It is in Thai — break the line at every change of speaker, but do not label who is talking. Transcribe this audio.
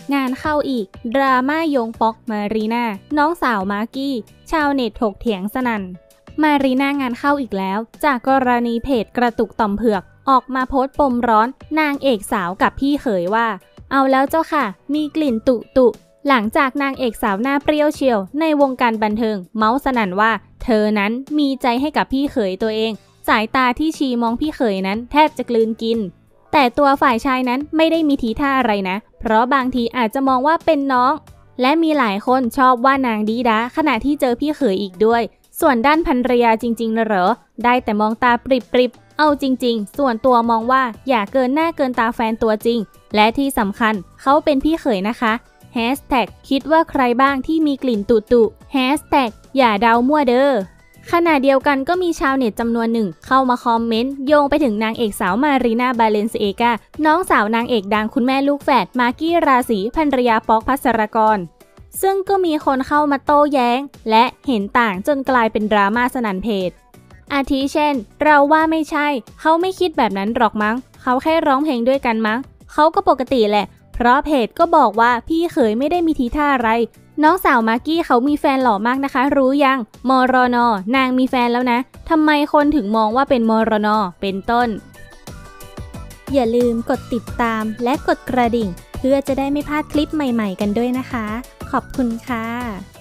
งานเข้าอีกดราม่าโยงป๊อกมารีน่าน้องสาวมากกี้ชาวเน็ตถกเถียงสนั่นมารีน่างานเข้าอีกแล้วจากกรณีเพจกระตุกต่อมเผือกออกมาโพสต์ปมร้อนนางเอกสาวกับพี่เขยว่าเอาแล้วเจ้าค่ะมีกลิ่นตุหลังจากนางเอกสาวหน้าเปรี้ยวเชียวในวงการบันเทิงเมาส์สนั่นว่าเธอนั้นมีใจให้กับพี่เขยตัวเองสายตาที่ชีมองพี่เขยนั้นแทบจะกลืนกินแต่ตัวฝ่ายชายนั้นไม่ได้มีทีท่าอะไรนะเพราะบางทีอาจจะมองว่าเป็นน้องและมีหลายคนชอบว่านางดีด้าขณะที่เจอพี่เขยอีกด้วยส่วนด้านภรรยาจริงๆเหรอได้แต่มองตาปริบเอาจริงๆส่วนตัวมองว่าอย่าเกินหน้าเกินตาแฟนตัวจริงและที่สำคัญเขาเป็นพี่เขยนะคะแฮชแท็กคิดว่าใครบ้างที่มีกลิ่นตุแฮชแท็กอย่าเดามั่วเด้อขณะเดียวกันก็มีชาวเน็ตจำนวนหนึ่งเข้ามาคอมเมนต์โยงไปถึงนางเอกสาวมารีน่าบาเลนซิเอกาน้องสาวนางเอกดังคุณแม่ลูกแฝดมากกี้ราศีภรรยาป๊อกภัสรกรซึ่งก็มีคนเข้ามาโต้แย้งและเห็นต่างจนกลายเป็นดราม่าสนั่นเพจอาทิเช่นเราว่าไม่ใช่เขาไม่คิดแบบนั้นหรอกมั้งเขาแค่ร้องเพลงด้วยกันมั้งเขาก็ปกติแหละเพราะเพจก็บอกว่าพี่เขยไม่ได้มีทีท่าอะไรน้องสาวมากกี้เขามีแฟนหล่อมากนะคะรู้ยังมรนนางมีแฟนแล้วนะทำไมคนถึงมองว่าเป็นมรนเป็นต้นอย่าลืมกดติดตามและกดกระดิ่งเพื่อจะได้ไม่พลาดคลิปใหม่ๆกันด้วยนะคะขอบคุณค่ะ